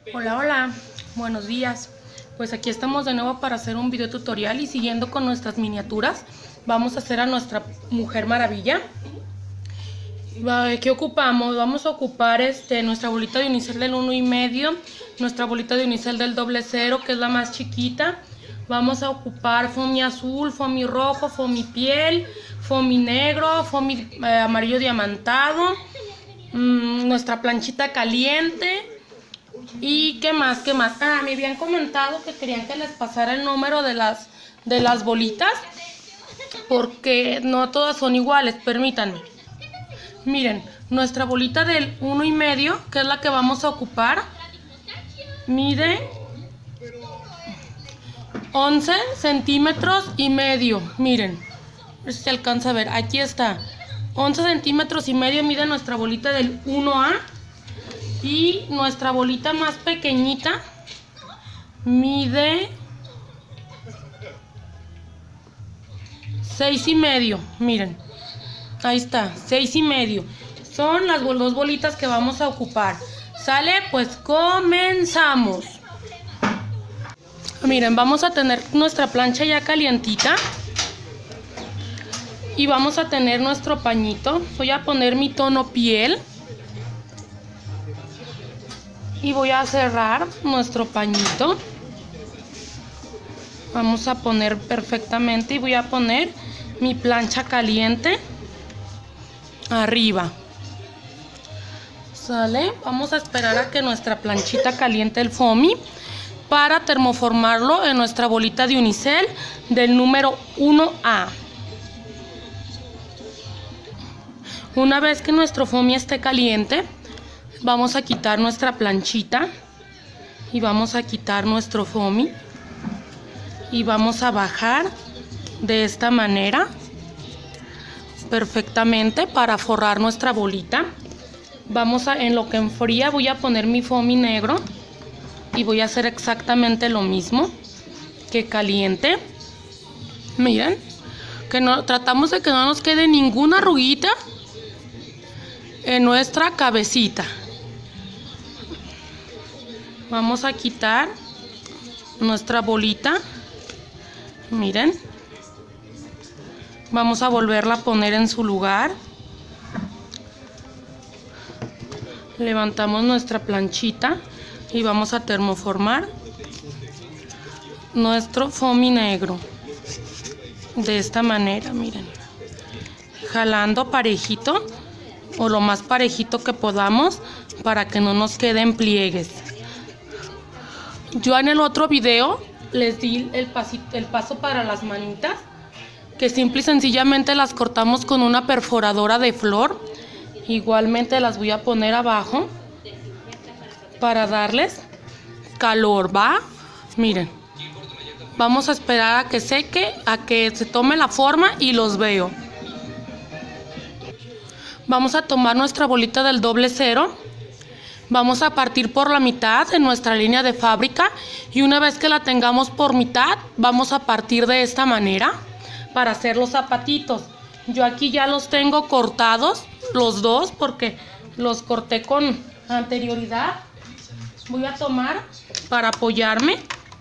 Hola, hola, buenos días. Pues aquí estamos de nuevo para hacer un video tutorial y siguiendo con nuestras miniaturas, vamos a hacer a nuestra Mujer Maravilla. ¿Qué ocupamos? Vamos a ocupar nuestra bolita de unicel del 1,5, nuestra bolita de unicel del 00, que es la más chiquita. Vamos a ocupar foamy azul, foamy rojo, foamy piel, foamy negro, foamy amarillo diamantado, nuestra planchita caliente. ¿Y qué más? Me habían comentado que querían que les pasara el número de las bolitas, porque no todas son iguales, permítanme. Miren, nuestra bolita del 1,5, que es la que vamos a ocupar, mide 11 centímetros y medio. Miren, a ver si se alcanza a ver, aquí está. 11 centímetros y medio mide nuestra bolita del 1A. Y nuestra bolita más pequeñita mide 6,5. Miren, ahí está, 6,5. Son las dos bolitas que vamos a ocupar. ¿Sale? Pues comenzamos. Miren, vamos a tener nuestra plancha ya calientita. Y vamos a tener nuestro pañito. Voy a poner mi tono piel. Y voy a cerrar nuestro pañito. Vamos a poner perfectamente y voy a poner mi plancha caliente arriba. ¿Sale? Vamos a esperar a que nuestra planchita caliente el foamy para termoformarlo en nuestra bolita de unicel del número 1A. Una vez que nuestro foamy esté caliente, vamos a quitar nuestra planchita y vamos a quitar nuestro foamy y vamos a bajar de esta manera perfectamente para forrar nuestra bolita. En lo que enfría voy a poner mi foamy negro y voy a hacer exactamente lo mismo que caliente. Miren, tratamos de que no nos quede ninguna arruguita en nuestra cabecita. Vamos a quitar nuestra bolita. Miren. Vamos a volverla a poner en su lugar. Levantamos nuestra planchita y vamos a termoformar nuestro foamy negro. De esta manera, miren. Jalando parejito o lo más parejito que podamos para que no nos queden pliegues. Yo en el otro video les di el paso para las manitas, que simple y sencillamente las cortamos con una perforadora de flor. Igualmente las voy a poner abajo para darles calor, ¿va? Miren, vamos a esperar a que seque, a que se tome la forma y los veo. Vamos a tomar nuestra bolita del 00. Vamos a partir por la mitad en nuestra línea de fábrica y una vez que la tengamos por mitad, vamos a partir de esta manera para hacer los zapatitos. Yo aquí ya los tengo cortados, los dos, porque los corté con anterioridad. Voy a tomar para apoyarme.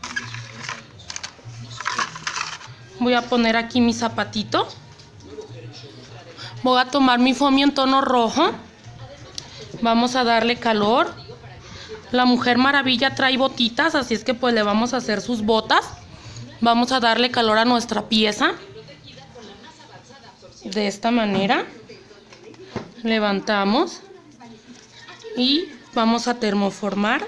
Voy a poner aquí mi zapatito. Voy a tomar mi foamy en tono rojo. Vamos a darle calor. La Mujer Maravilla trae botitas, así es que pues le vamos a hacer sus botas. Vamos a darle calor a nuestra pieza. De esta manera. Levantamos. Y vamos a termoformar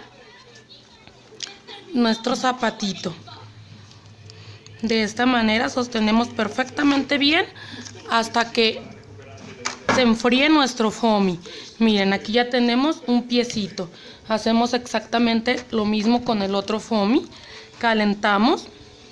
nuestro zapatito. De esta manera sostenemos perfectamente bien hasta que se enfríe nuestro foamy. Miren, aquí ya tenemos un piecito. Hacemos exactamente lo mismo con el otro foamy. Calentamos.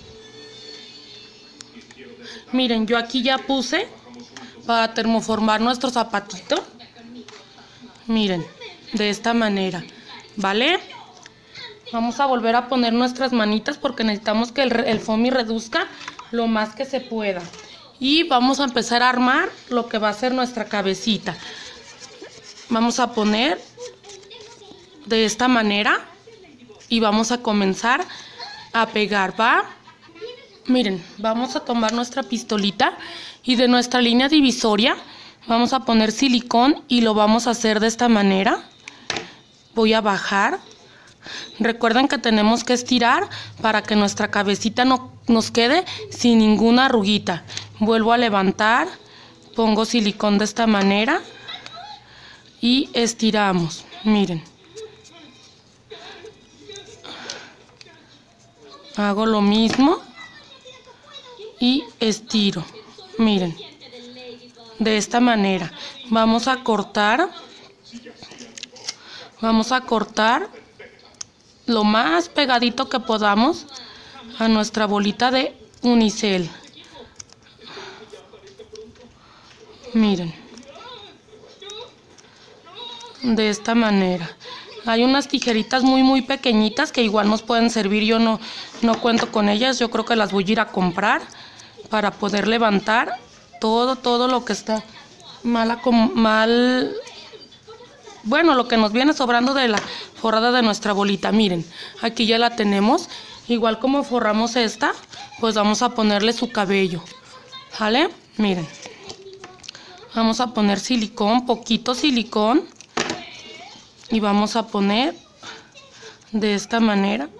Miren, yo aquí ya puse para termoformar nuestro zapatito. Miren, de esta manera, ¿vale? Vamos a volver a poner nuestras manitas porque necesitamos que el foamy reduzca lo más que se pueda. Y vamos a empezar a armar lo que va a ser nuestra cabecita. Vamos a poner de esta manera y vamos a comenzar a pegar, ¿va? Miren, vamos a tomar nuestra pistolita y de nuestra línea divisoria vamos a poner silicón y lo vamos a hacer de esta manera. Voy a bajar. Recuerden que tenemos que estirar para que nuestra cabecita no nos quede sin ninguna arruguita. Vuelvo a levantar, pongo silicón de esta manera y estiramos. Miren. Hago lo mismo y estiro. Miren. De esta manera. Vamos a cortar. Vamos a cortar lo más pegadito que podamos a nuestra bolita de unicel. Miren. De esta manera. Hay unas tijeritas muy pequeñitas que igual nos pueden servir. Yo no cuento con ellas. Yo creo que las voy a ir a comprar para poder levantar todo lo que está bueno, lo que nos viene sobrando de la forrada de nuestra bolita. Miren, aquí ya la tenemos. Igual como forramos esta, pues vamos a ponerle su cabello. ¿Vale? Miren. Vamos a poner silicón, poquito silicón. Y vamos a poner de esta manera.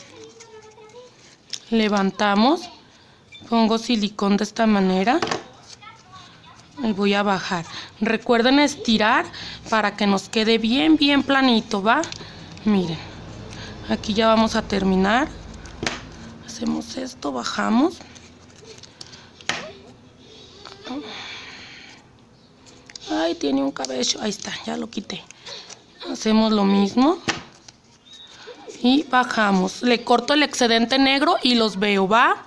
Levantamos. Pongo silicón de esta manera. Y voy a bajar. Recuerden estirar para que nos quede bien planito, ¿va? Miren. Aquí ya vamos a terminar. Hacemos esto, bajamos. Ay, tiene un cabello. Ahí está, ya lo quité. Hacemos lo mismo. Y bajamos. Le corto el excedente negro y los veo, ¿va?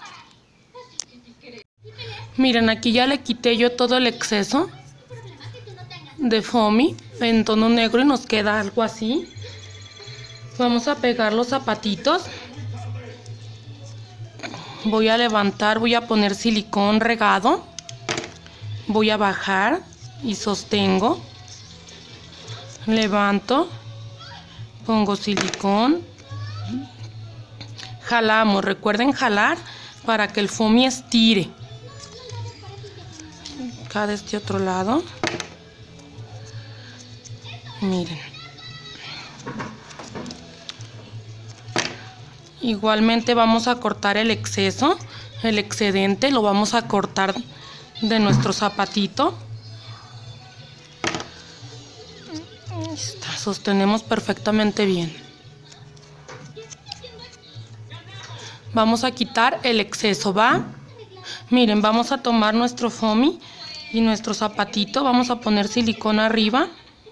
Miren, aquí ya le quité yo todo el exceso de foamy en tono negro y nos queda algo así. Vamos a pegar los zapatitos. Voy a levantar, voy a poner silicón regado. Voy a bajar y sostengo. Levanto. Pongo silicón. Jalamos, recuerden jalar para que el foamy estire. Acá de este otro lado. Miren. Igualmente vamos a cortar el exceso, el excedente, lo vamos a cortar de nuestro zapatito. Ahí está, sostenemos perfectamente bien. Vamos a quitar el exceso, ¿va? Miren, vamos a tomar nuestro foamy y nuestro zapatito, vamos a poner silicón arriba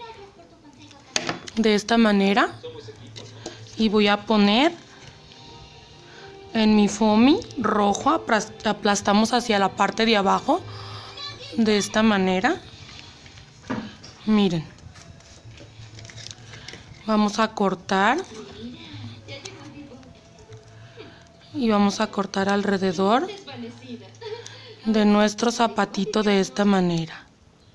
de esta manera y voy a poner en mi foamy rojo, aplastamos hacia la parte de abajo de esta manera. Miren, vamos a cortar y vamos a cortar alrededor de nuestro zapatito de esta manera.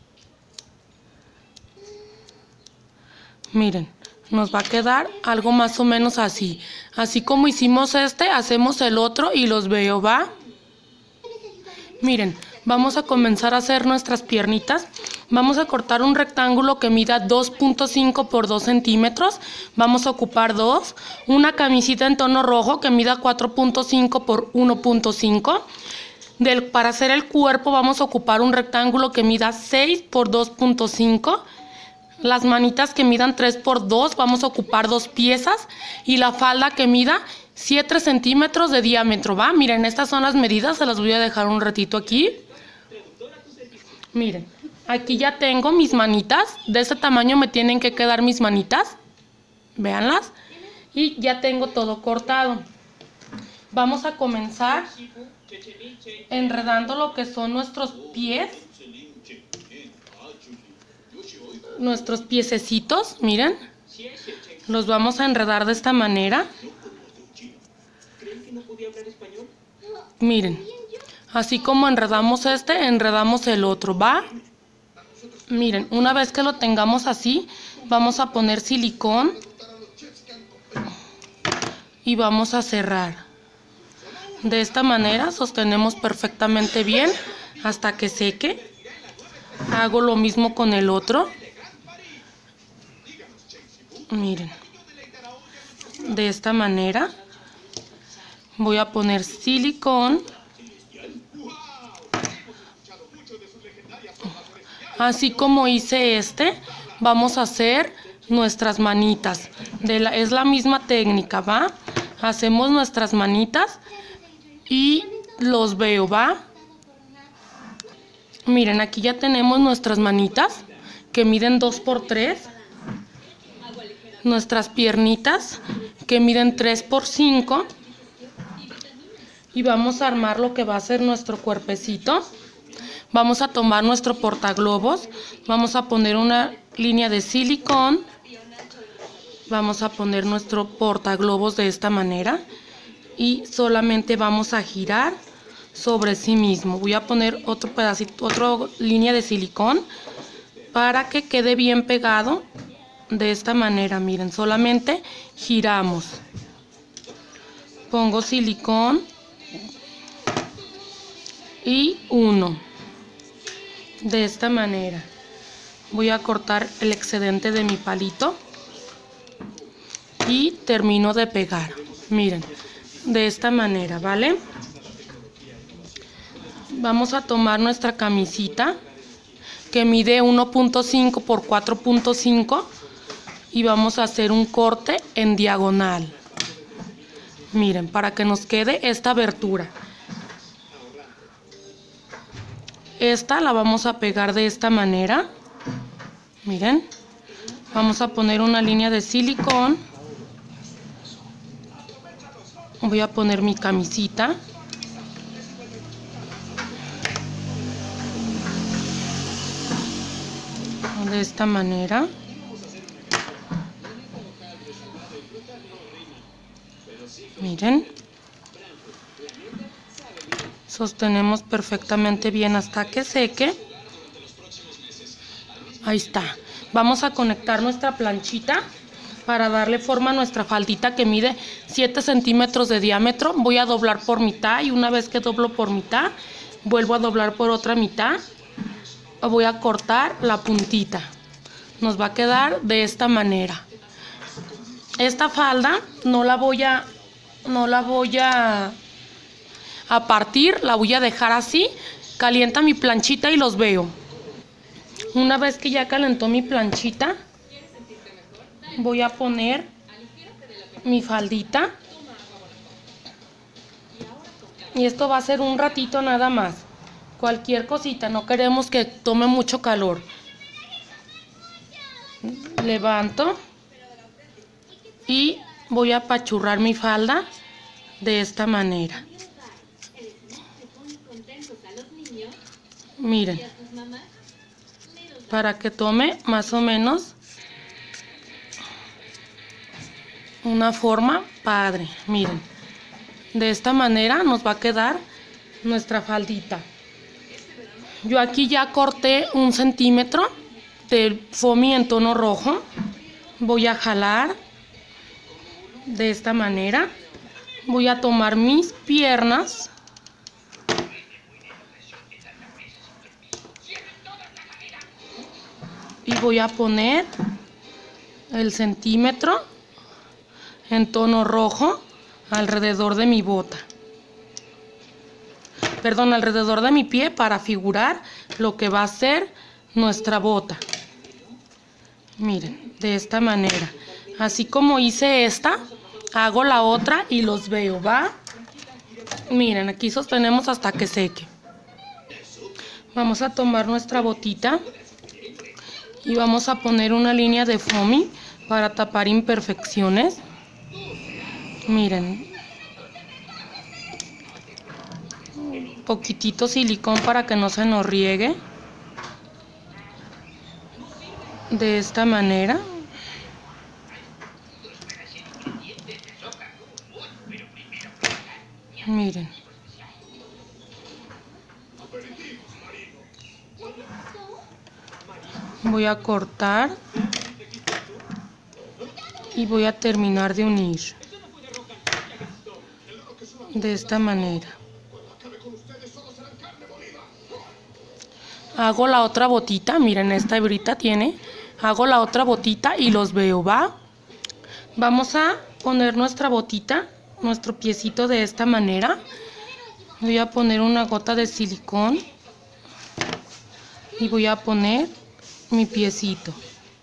Miren, nos va a quedar algo más o menos así. Así como hicimos este, hacemos el otro y los veo, ¿va? Miren, vamos a comenzar a hacer nuestras piernitas. Vamos a cortar un rectángulo que mida 2.5 por 2 centímetros. Vamos a ocupar dos. Una camisita en tono rojo que mida 4.5 por 1.5. Para hacer el cuerpo vamos a ocupar un rectángulo que mida 6 por 2.5. Las manitas que midan 3 por 2 vamos a ocupar 2 piezas. Y la falda que mida 7 centímetros de diámetro, ¿va? Miren, estas son las medidas, se las voy a dejar un ratito aquí. Miren, aquí ya tengo mis manitas. De este tamaño me tienen que quedar mis manitas. Véanlas. Y ya tengo todo cortado. Vamos a comenzar enredando lo que son nuestros pies. Nuestros piececitos, miren. Los vamos a enredar de esta manera. Miren. Así como enredamos este, enredamos el otro, ¿va? Miren, una vez que lo tengamos así, vamos a poner silicón y vamos a cerrar. De esta manera sostenemos perfectamente bien hasta que seque. Hago lo mismo con el otro. Miren, de esta manera voy a poner silicón. Así como hice vamos a hacer nuestras manitas. Es la misma técnica, ¿va? Hacemos nuestras manitas y los veo, ¿va? Miren, aquí ya tenemos nuestras manitas que miden 2 por 3. Nuestras piernitas que miden 3 por 5. Y vamos a armar lo que va a ser nuestro cuerpecito. Vamos a tomar nuestro portaglobos, vamos a poner una línea de silicón, vamos a poner nuestro portaglobos de esta manera y solamente vamos a girar sobre sí mismo. Voy a poner otro pedacito, otra línea de silicón para que quede bien pegado de esta manera. Miren, solamente giramos. Pongo silicón y uno. De esta manera voy a cortar el excedente de mi palito y termino de pegar. Miren, de esta manera, ¿vale? Vamos a tomar nuestra camisita que mide 1.5 por 4.5 y vamos a hacer un corte en diagonal. Miren, para que nos quede esta abertura. Esta la vamos a pegar de esta manera. Miren, vamos a poner una línea de silicón. Voy a poner mi camisita. De esta manera. Miren. Sostenemos perfectamente bien hasta que seque. Ahí está. Vamos a conectar nuestra planchita para darle forma a nuestra faldita que mide 7 centímetros de diámetro. Voy a doblar por mitad y una vez que doblo por mitad, vuelvo a doblar por otra mitad. Voy a cortar la puntita. Nos va a quedar de esta manera. Esta falda no la voy a partir, la voy a dejar así. Calienta mi planchita y los veo. Una vez que ya calentó mi planchita, voy a poner mi faldita. Y esto va a ser un ratito nada más. Cualquier cosita, no queremos que tome mucho calor. Levanto y voy a apachurrar mi falda de esta manera. Miren, para que tome más o menos una forma padre. Miren, de esta manera nos va a quedar nuestra faldita. Yo aquí ya corté 1 centímetro de foamy en tono rojo. Voy a jalar de esta manera. Voy a tomar mis piernas y voy a poner el centímetro en tono rojo alrededor de mi bota. Perdón, alrededor de mi pie para figurar lo que va a ser nuestra bota. Miren, de esta manera. Así como hice esta, hago la otra y los veo, ¿va? Miren, aquí sostenemos hasta que seque. Vamos a tomar nuestra botita y vamos a poner una línea de foamy para tapar imperfecciones. Miren, poquitito silicón para que no se nos riegue. De esta manera. Miren. Voy a cortar y voy a terminar de unir. de esta manera. Hago la otra botita, miren, esta hebrita tiene. Hago la otra botita y los veo, ¿va? Vamos a poner nuestra botita, nuestro piecito de esta manera. Voy a poner una gota de silicón y voy a poner mi piecito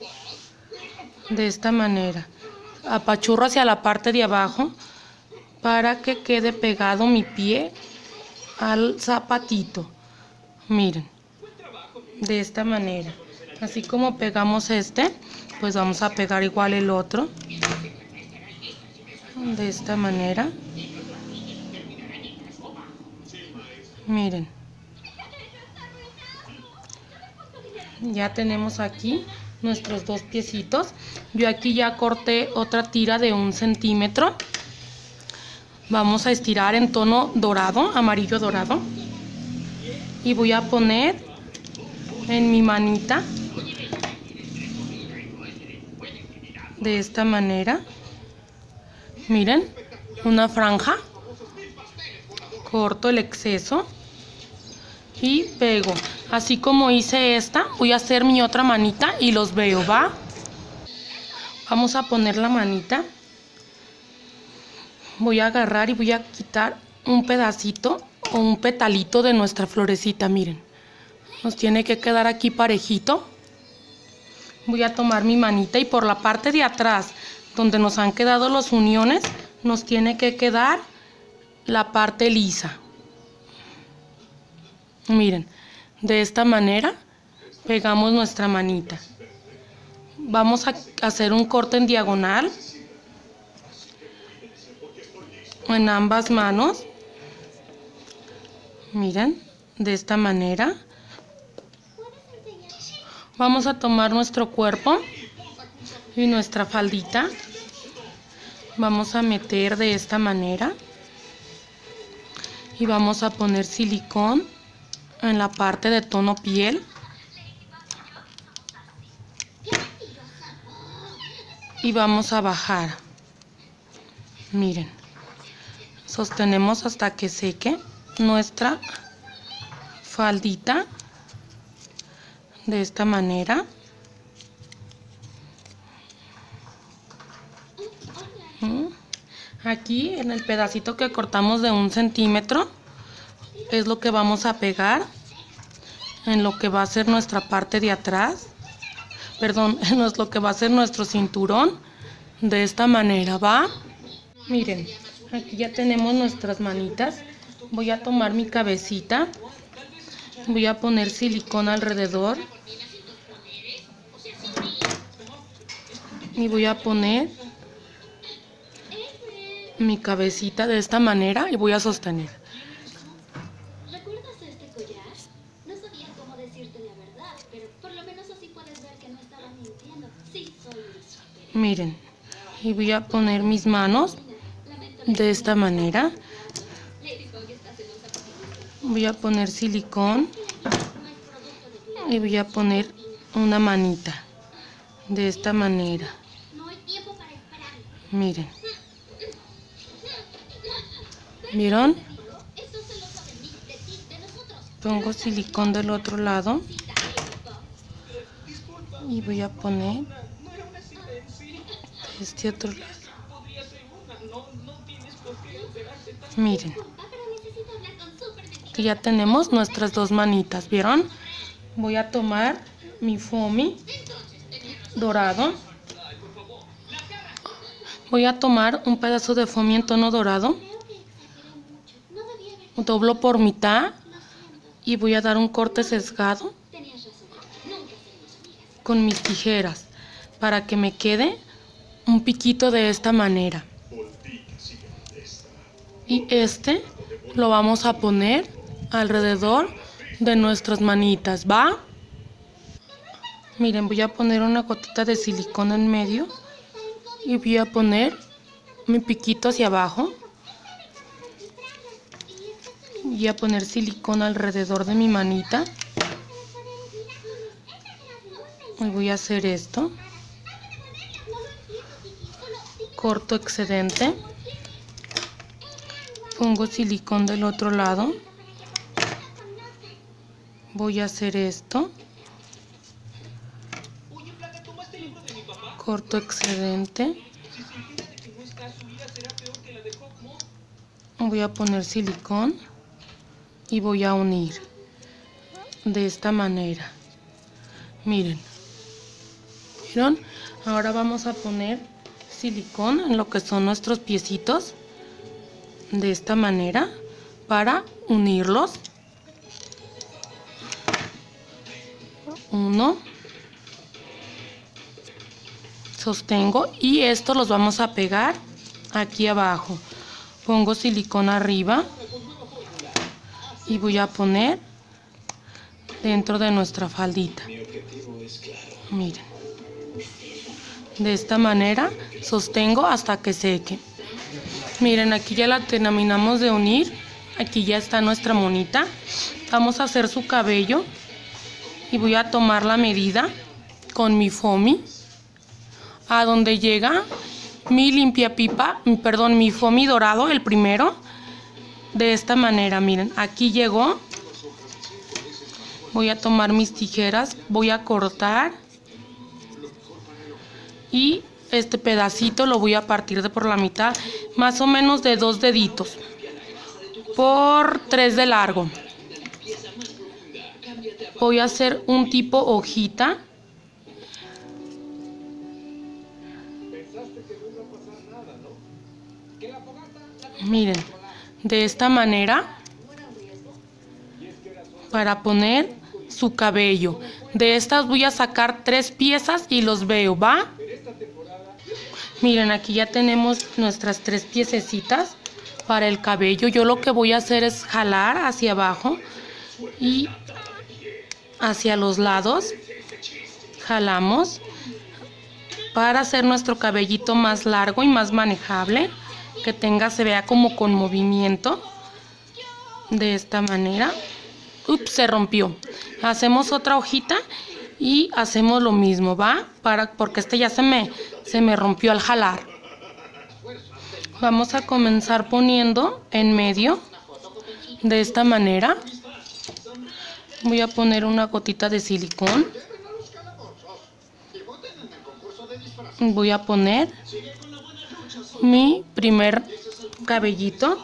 de esta manera. Apachurro hacia la parte de abajo para que quede pegado mi pie al zapatito. Miren, de esta manera. Así como pegamos este, pues vamos a pegar igual el otro. De esta manera. Miren. Ya tenemos aquí nuestros dos piecitos. Yo aquí ya corté otra tira de 1 centímetro. Vamos a estirar en tono dorado, amarillo dorado. Y voy a poner en mi manita de esta manera. Miren, una franja. Corto el exceso y pego. Así como hice esta, voy a hacer mi otra manita y los veo, ¿va? Vamos a poner la manita. Voy a agarrar y voy a quitar un pedacito o un petalito de nuestra florecita, miren. Nos tiene que quedar aquí parejito. Voy a tomar mi manita y por la parte de atrás, donde nos han quedado los uniones, nos tiene que quedar la parte lisa. Miren, de esta manera pegamos nuestra manita. Vamos a hacer un corte en diagonal en ambas manos. Miren, de esta manera. Vamos a tomar nuestro cuerpo y nuestra faldita. Vamos a meter de esta manera. Y vamos a poner silicón en la parte de tono piel. Y vamos a bajar. Miren. Sostenemos hasta que seque nuestra faldita. De esta manera. Aquí en el pedacito que cortamos de 1 centímetro es lo que vamos a pegar en lo que va a ser nuestra parte de atrás. Perdón, es lo que va a ser nuestro cinturón. De esta manera, ¿va? Miren, aquí ya tenemos nuestras manitas. Voy a tomar mi cabecita. Voy a poner silicón alrededor. Y voy a poner mi cabecita de esta manera y voy a sostener. ¿Recuerdas este collar? No sabía cómo decirte la verdad, pero por lo menos así puedes ver que no estaba mintiendo. Sí, soy un... Miren, y voy a poner mis manos de esta manera. Voy a poner silicón y voy a poner una manita de esta manera. Miren. ¿Vieron? Pongo silicón del otro lado y voy a poner de este otro lado. Miren, que ya tenemos nuestras dos manitas, ¿vieron? Voy a tomar mi foamy dorado. Voy a tomar un pedazo de foamy en tono dorado. Doblo por mitad y voy a dar un corte sesgado con mis tijeras para que me quede un piquito de esta manera. Y este lo vamos a poner alrededor de nuestras manitas, ¿va? Miren, voy a poner una gotita de silicón en medio y voy a poner mi piquito hacia abajo. Voy a poner silicón alrededor de mi manita. Y voy a hacer esto. Corto excedente. Pongo silicón del otro lado. Voy a hacer esto. Corto excedente. Voy a poner silicón y voy a unir de esta manera. Miren. ¿Vieron? Ahora vamos a poner silicón en lo que son nuestros piecitos de esta manera para unirlos. Uno, sostengo y esto los vamos a pegar aquí abajo. Pongo silicón arriba y voy a poner dentro de nuestra faldita. Miren, de esta manera sostengo hasta que seque. Miren, aquí ya la terminamos de unir. Aquí ya está nuestra monita. Vamos a hacer su cabello y voy a tomar la medida con mi foamy a donde llega mi limpiapipa, mi foamy dorado, el primero. De esta manera, miren, aquí llegó. Voy a tomar mis tijeras, voy a cortar y este pedacito lo voy a partir por la mitad, más o menos de 2 deditos por 3 de largo. Voy a hacer un tipo hojita. Miren, de esta manera para poner su cabello. De estas voy a sacar 3 piezas y los veo, ¿va? Miren, aquí ya tenemos nuestras 3 piececitas para el cabello. Yo lo que voy a hacer es jalar hacia abajo y hacia los lados. Jalamos para hacer nuestro cabellito más largo y más manejable, que se vea como con movimiento. De esta manera. Ups, se rompió. Hacemos otra hojita y hacemos lo mismo, ¿va? Porque este ya se me rompió al jalar. Vamos a comenzar poniendo en medio de esta manera. Voy a poner una gotita de silicón. Voy a poner mi primer cabellito.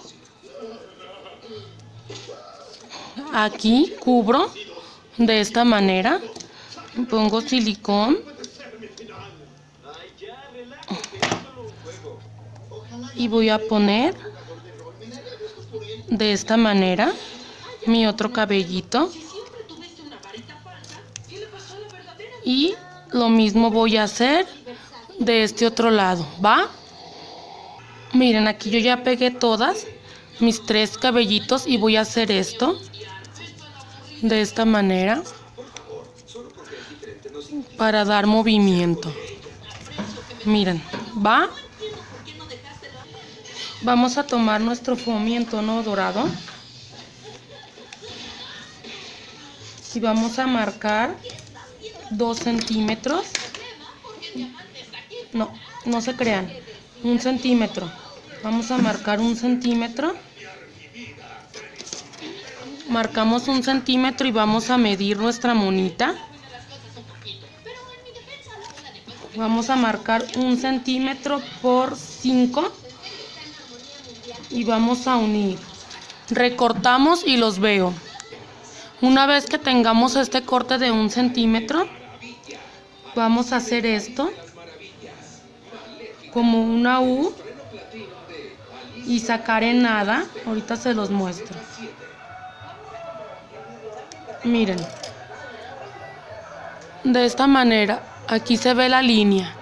Aquí cubro de esta manera. Pongo silicón. Y voy a poner de esta manera mi otro cabellito. Y lo mismo voy a hacer de este otro lado, ¿va? Miren, aquí yo ya pegué todas mis 3 cabellitos y voy a hacer esto de esta manera para dar movimiento. Miren, ¿va? Vamos a tomar nuestro foamy en tono dorado y vamos a marcar 2 centímetros. No se crean, 1 centímetro. Vamos a marcar 1 centímetro. Marcamos 1 centímetro y vamos a medir nuestra monita. Vamos a marcar 1 centímetro por 5 y vamos a unir. Recortamos y los veo. Una vez que tengamos este corte de 1 centímetro, vamos a hacer esto como una U y sacar en nada. Ahorita se los muestro. Miren, de esta manera, aquí se ve la línea.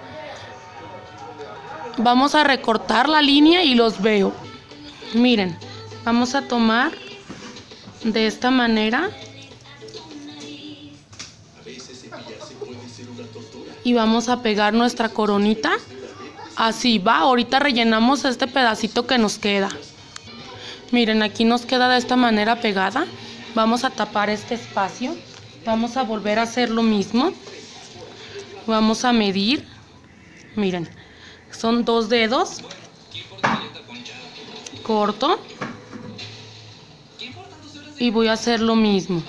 Vamos a recortar la línea y los veo. Miren, vamos a tomar de esta manera y vamos a pegar nuestra coronita. Así va, ahorita rellenamos este pedacito que nos queda. Miren, aquí nos queda de esta manera pegada. Vamos a tapar este espacio. Vamos a volver a hacer lo mismo. Vamos a medir. Miren, son 2 dedos. Corto. y voy a hacer lo mismo.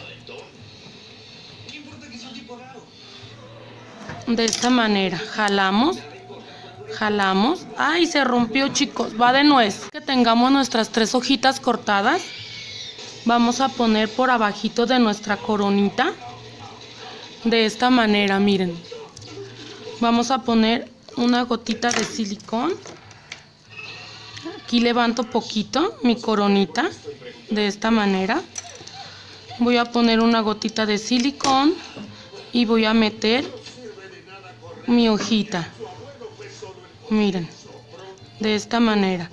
De esta manera, jalamos. Jalamos. ¡Ay, se rompió, chicos! Va de nuez. Que tengamos nuestras 3 hojitas cortadas. Vamos a poner por abajito de nuestra coronita. De esta manera, miren. Vamos a poner una gotita de silicón. Aquí levanto poquito mi coronita. De esta manera. Voy a poner una gotita de silicón. Y voy a meter mi hojita. Miren, de esta manera.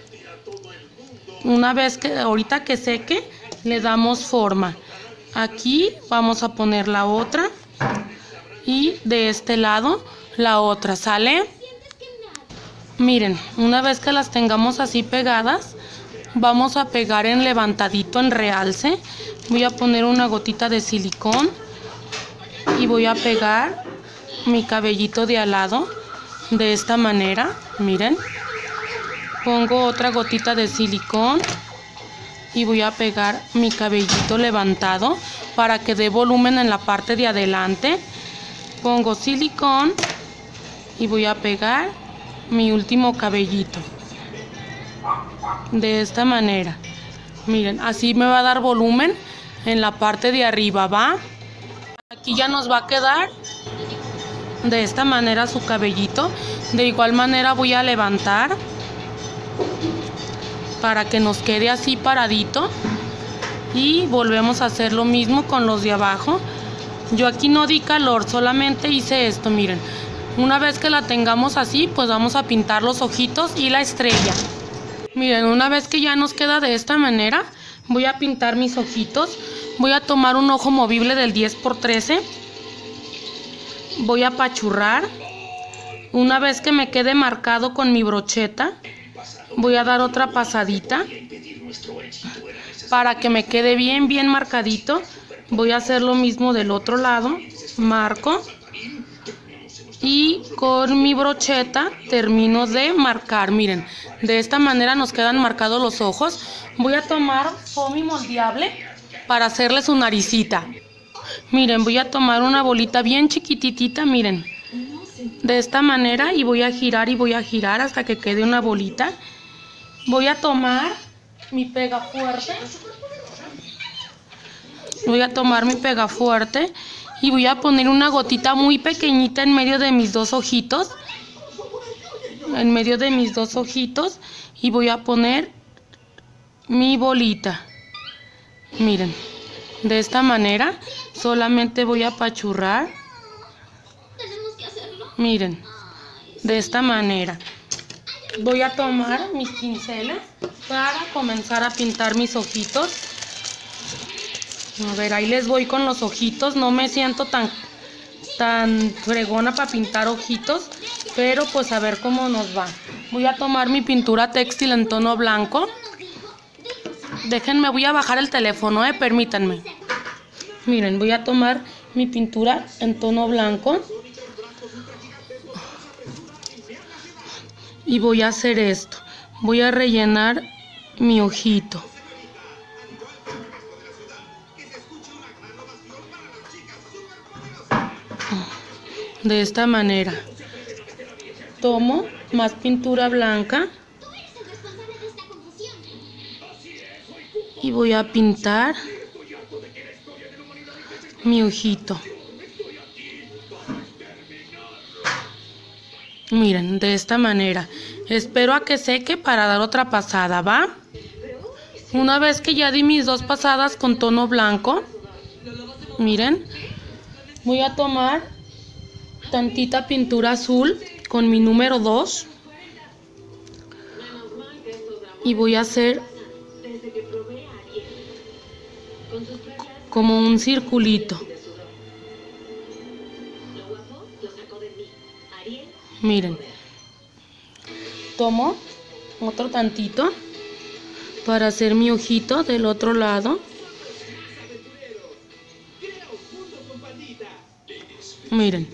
Una vez que, ahorita que seque, le damos forma. Aquí vamos a poner la otra. Y de este lado, la otra, ¿sale? Miren, una vez que las tengamos así pegadas, vamos a pegar en levantadito, en realce. Voy a poner una gotita de silicón. Y voy a pegar mi cabellito de al lado. De esta manera, miren. Pongo otra gotita de silicón y voy a pegar mi cabellito levantado para que dé volumen en la parte de adelante. Pongo silicón y voy a pegar mi último cabellito. De esta manera. Miren, así me va a dar volumen en la parte de arriba, ¿va? Aquí ya nos va a quedar de esta manera su cabellito. De igual manera voy a levantar para que nos quede así paradito. Y volvemos a hacer lo mismo con los de abajo. Yo aquí no di calor, solamente hice esto, miren. Una vez que la tengamos así, pues vamos a pintar los ojitos y la estrella. Miren, una vez que ya nos queda de esta manera, voy a pintar mis ojitos. Voy a tomar un ojo movible del 10×13. Voy a apachurrar. Una vez que me quede marcado con mi brocheta, voy a dar otra pasadita para que me quede bien marcadito. Voy a hacer lo mismo del otro lado. Marco y con mi brocheta termino de marcar. Miren, de esta manera nos quedan marcados los ojos. Voy a tomar foamy moldeable para hacerle su naricita. Miren, voy a tomar una bolita bien chiquititita, miren, de esta manera, y voy a girar hasta que quede una bolita. Voy a tomar mi pegafuerte. Y voy a poner una gotita muy pequeñita en medio de mis dos ojitos. Y voy a poner mi bolita. Miren, de esta manera. Solamente voy a apachurrar. Miren, de esta manera. Voy a tomar mis pinceles para comenzar a pintar mis ojitos. A ver, ahí les voy con los ojitos. No me siento tan fregona para pintar ojitos, pero pues a ver cómo nos va. Voy a tomar mi pintura textil en tono blanco. Déjenme, voy a bajar el teléfono, permítanme. Miren, voy a tomar mi pintura en tono blanco. Y voy a hacer esto. Voy a rellenar mi ojito. De esta manera. Tomo más pintura blanca. Y voy a pintar mi ojito. Miren, de esta manera. Espero a que seque para dar otra pasada, ¿va? Una vez que ya di mis dos pasadas con tono blanco, miren, voy a tomar tantita pintura azul con mi número 2 y voy a hacer como un circulito. Miren, tomo otro tantito para hacer mi ojito del otro lado. Miren,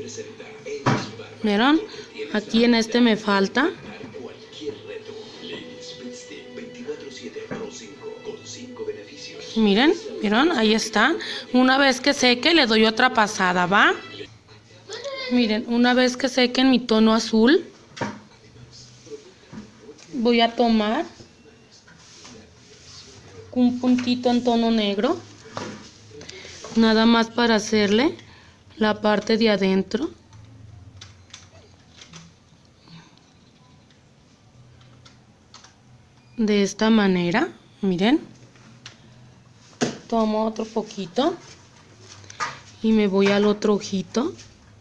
¿vieron? Aquí en este me falta. Miren, ¿vieron? Ahí está. Una vez que seque, le doy otra pasada, ¿va? Miren, una vez que seque en mi tono azul, voy a tomar un puntito en tono negro, nada más para hacerle la parte de adentro. De esta manera, miren. Tomo otro poquito y me voy al otro ojito.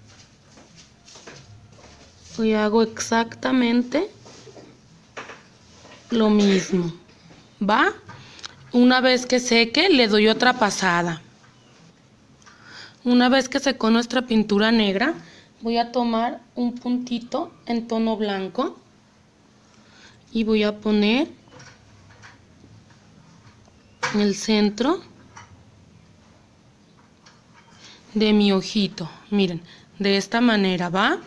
Y hago exactamente lo mismo, ¿va? Una vez que seque, le doy otra pasada. Una vez que secó nuestra pintura negra, voy a tomar un puntito en tono blanco y voy a poner en el centro de mi ojito. Miren, de esta manera, ¿va?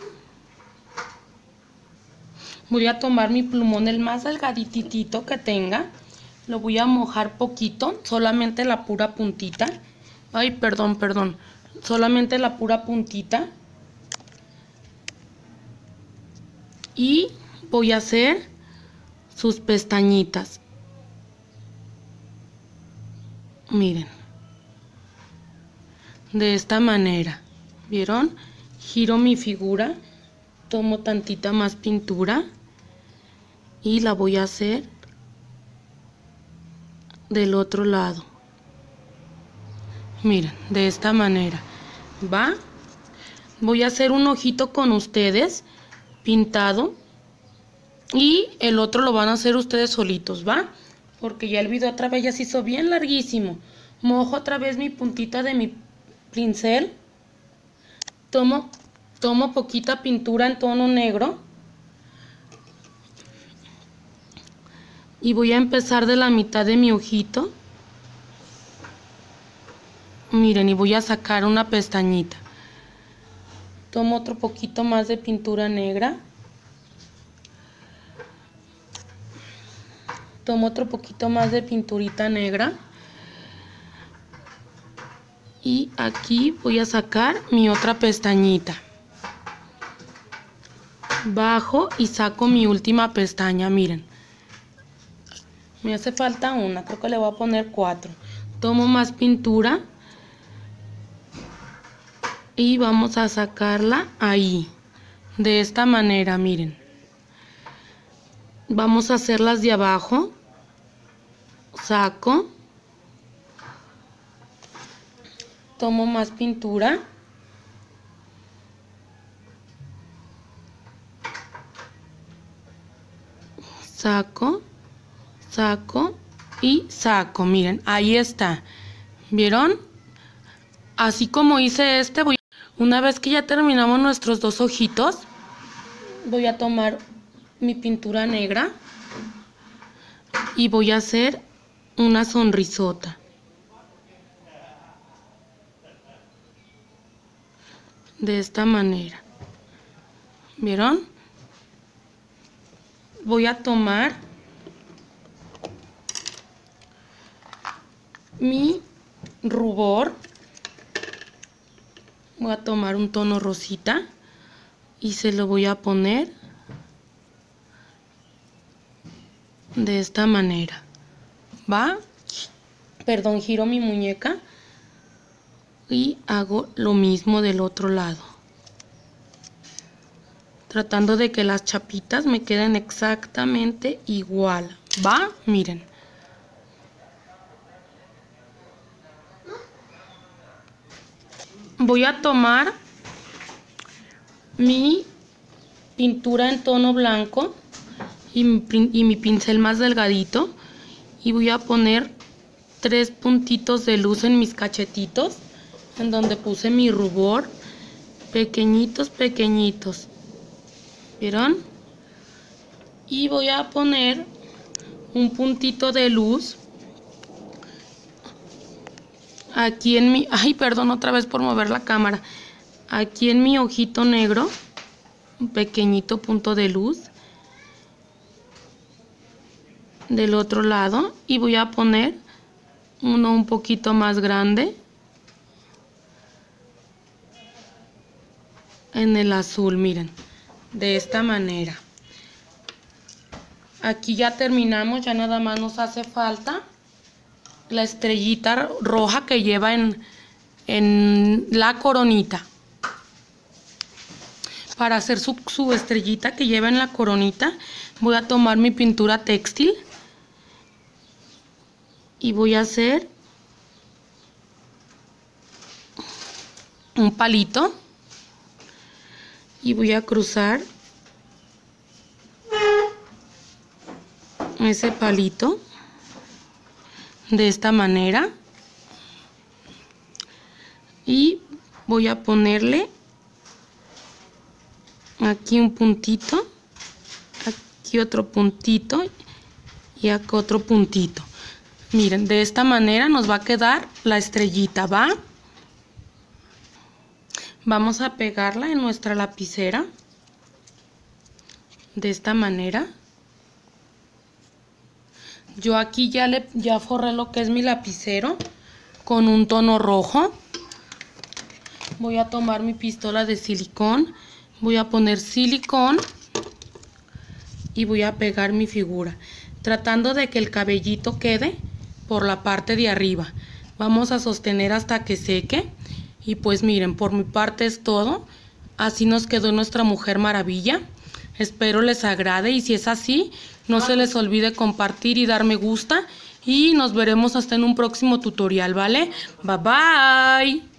Voy a tomar mi plumón, el más delgaditito que tenga. Lo voy a mojar poquito, solamente la pura puntita. Ay, perdón. Solamente la pura puntita. Y voy a hacer sus pestañitas. Miren. De esta manera. ¿Vieron? Giro mi figura. Tomo tantita más pintura. Y la voy a hacer del otro lado. Miren, de esta manera, ¿va? Voy a hacer un ojito con ustedes, pintado, y el otro lo van a hacer ustedes solitos, ¿va? Porque ya el video otra vez ya se hizo bien larguísimo. Mojo otra vez mi puntita de mi pincel, tomo poquita pintura en tono negro, y voy a empezar de la mitad de mi ojito. Miren, y voy a sacar una pestañita. Tomo otro poquito más de pintura negra. Tomo otro poquito más de pinturita negra. Y aquí voy a sacar mi otra pestañita. Bajo y saco mi última pestaña, miren. Me hace falta una, creo que le voy a poner 4. Tomo más pintura. Y vamos a sacarla ahí. De esta manera, miren. Vamos a hacer las de abajo. Saco. Tomo más pintura. Saco. Saco y saco. Miren, ahí está. ¿Vieron? Así como hice este, una vez que ya terminamos nuestros dos ojitos, voy a tomar mi pintura negra y voy a hacer una sonrisota. De esta manera. ¿Vieron? Voy a tomar mi rubor. Voy a tomar un tono rosita y se lo voy a poner de esta manera. ¿Va? Perdón, giro mi muñeca y hago lo mismo del otro lado. Tratando de que las chapitas me queden exactamente igual. ¿Va? Miren. Voy a tomar mi pintura en tono blanco y mi pincel más delgadito y voy a poner 3 puntitos de luz en mis cachetitos, en donde puse mi rubor, pequeñitos. ¿Vieron? Y voy a poner un puntito de luz aquí en mi... Ay, perdón otra vez por mover la cámara. Aquí en mi ojito negro, un pequeñito punto de luz. del otro lado y voy a poner uno un poquito más grande en el azul, miren, de esta manera. Aquí ya terminamos, ya nada más nos hace falta la estrellita roja que lleva en la coronita. Para hacer su estrellita que lleva en la coronita, voy a tomar mi pintura textil y voy a hacer un palito y voy a cruzar ese palito de esta manera y voy a ponerle aquí un puntito, aquí otro puntito y acá otro puntito. Miren, de esta manera nos va a quedar la estrellita, ¿va? Vamos a pegarla en nuestra lapicera de esta manera. Yo aquí ya forré lo que es mi lapicero con un tono rojo. Voy a tomar mi pistola de silicón, voy a poner silicón y voy a pegar mi figura, tratando de que el cabellito quede por la parte de arriba. Vamos a sostener hasta que seque. Y pues miren, por mi parte es todo. Así nos quedó nuestra Mujer Maravilla. Espero les agrade y si es así, no se les olvide compartir y dar me gusta. Y nos veremos hasta en un próximo tutorial, ¿vale? Bye bye.